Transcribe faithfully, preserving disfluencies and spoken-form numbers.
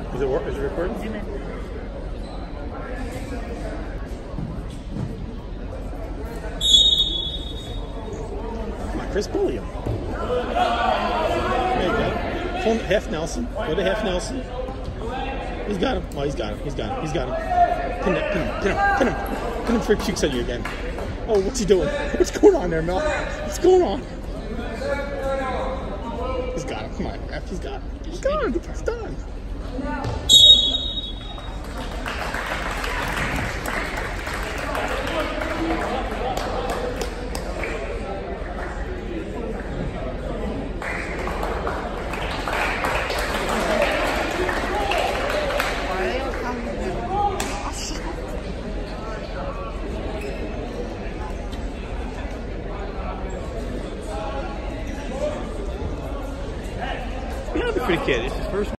Is it, is it recording? Zoom in. Come on, Chris, bully him. There you go. Full, half Nelson. Go to half Nelson. He's got him. Oh, he's got him. He's got him. He's got him. Pin him. Pin him. Pin him. Pin him. Pin him for cheeks on you again. Oh, what's he doing? What's going on there, Mel? What's going on? He's got him. Come on, ref. He's got him. He's got him. He's done. Yeah, that'd be pretty kid. It's his first